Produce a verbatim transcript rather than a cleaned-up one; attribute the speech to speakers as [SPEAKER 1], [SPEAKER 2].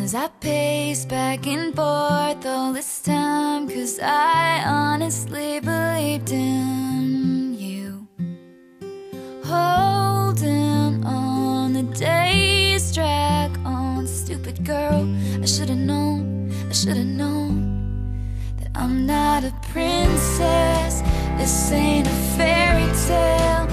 [SPEAKER 1] As I pace back and forth all this time, 'cause I honestly believed in you. Holding on, the days drag on. Stupid girl, I should've known, I should've known that I'm not a princess. This ain't a fairy tale.